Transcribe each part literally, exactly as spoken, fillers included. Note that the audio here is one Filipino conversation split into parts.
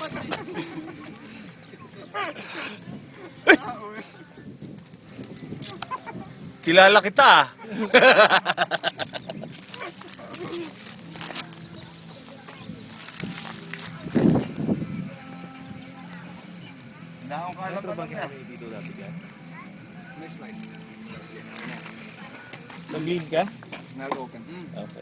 Kilala kita. Hindi akong kaalam pa lang yan. Dito dati ka? May slide. Nag-lead ka? Nag-open. Okay.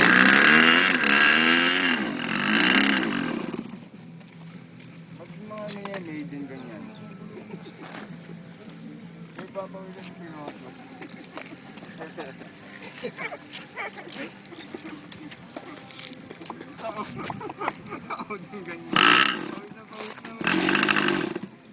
Pag mga niya made in ganyan. May papawilan yung pinakot. Tao. Tao din ganyan. Pawis na pawis na.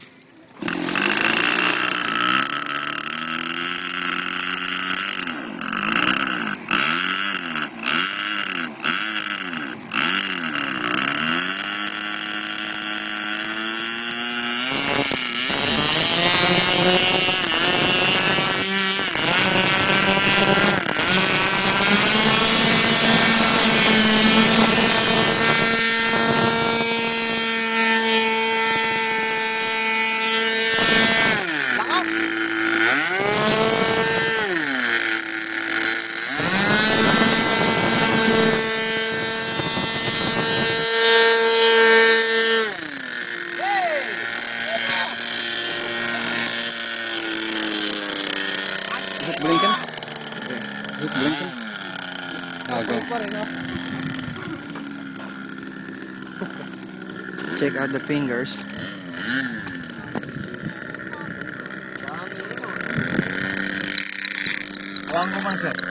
Is it blinking? Is it blinking? Oh, go. Check out the fingers. Awang ko man, sir.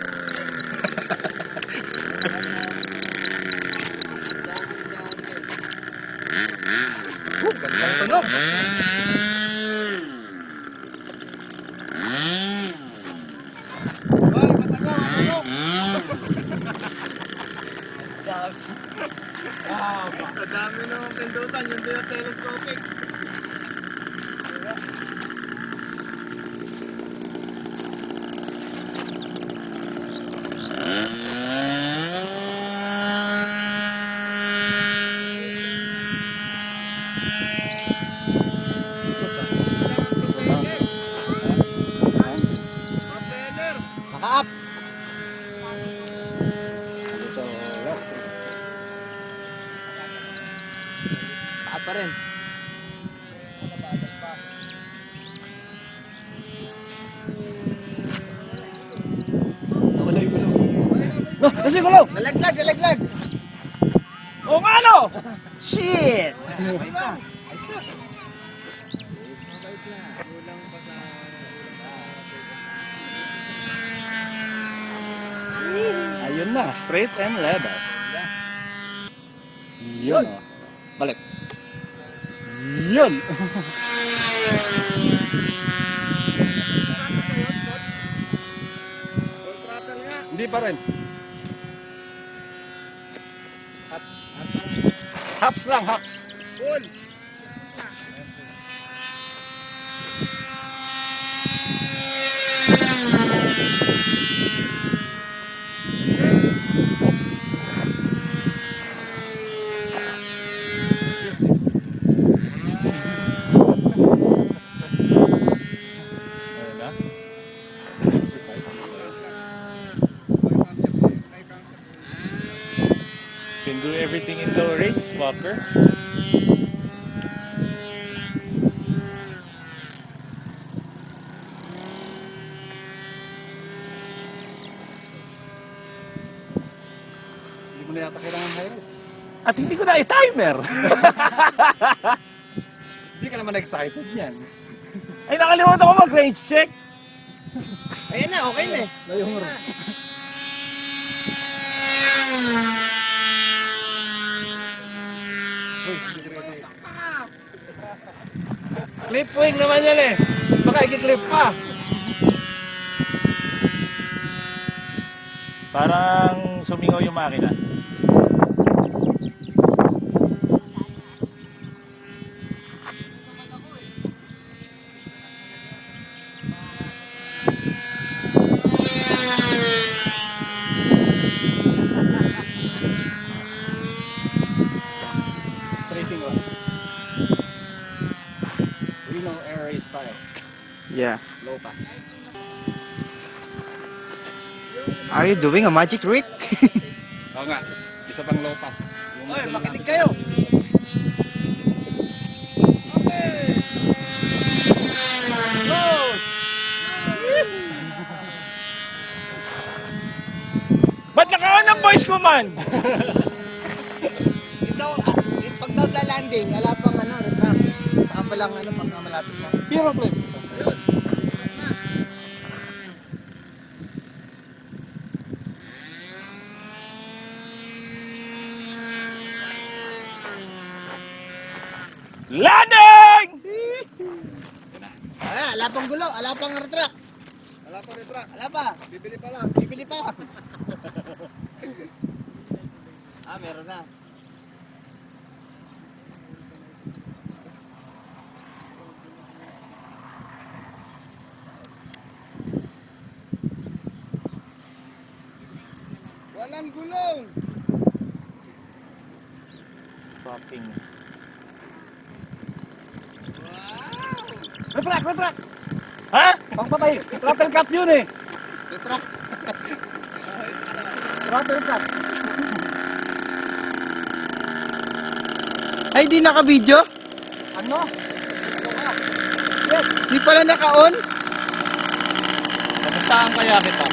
Oh, gandang tunog. Hoy, matagaw, matagaw. Ah, sa dami naman pindutan, yun din ang telescopic. Naka-up! Naka-up pa rin. Nawala yung gulong. No, nasa yung gulong! Nalaglag, nalaglag. O nga no? Shit! Ay ba? Ayun na, straight and level. Yun. oh. Balik. Yun. Hindi pa rin. Hops lang, hops. Full. Ayun na. Can do everything in the race, fucker. Hindi mo na yata kailangan highlights. At hindi ko na i-timer. Hindi ka naman excited yan. Ay, nakalimutan ko mag-range check. Ayan na, okay na eh. Layo mo rin. Uy, hindi ka rin. Clip wing naman yan eh. Baka i-clip pa. Parang sumingaw yung makina. Straighting lang. tayo. Yeah. Low pass. Are you doing a magic trick? Oo nga. Isa pang low pass. Yung Oy, gusto makinig natin. kayo. Ba't naka-on ang voice ko man? Ikaw, ah, yung pag daw landing, wala pang ano, retract. Saka pa lang ano, pag malapit na. Hero flip. Ayun. Landing! Wala, wala pang gulo, wala pang retract. Wala pa retract. Wala pa. Bibili pa lang. Bibili pa. Ah, meron na. Walang gulong. Fucking. Retract, retract. Ha? Pangpatay. Throttle cut yun eh. Retract. Throttle cut. Ay, di naka-video? Ano? Yes. Di pala naka-on? Kamustahan kaya kita?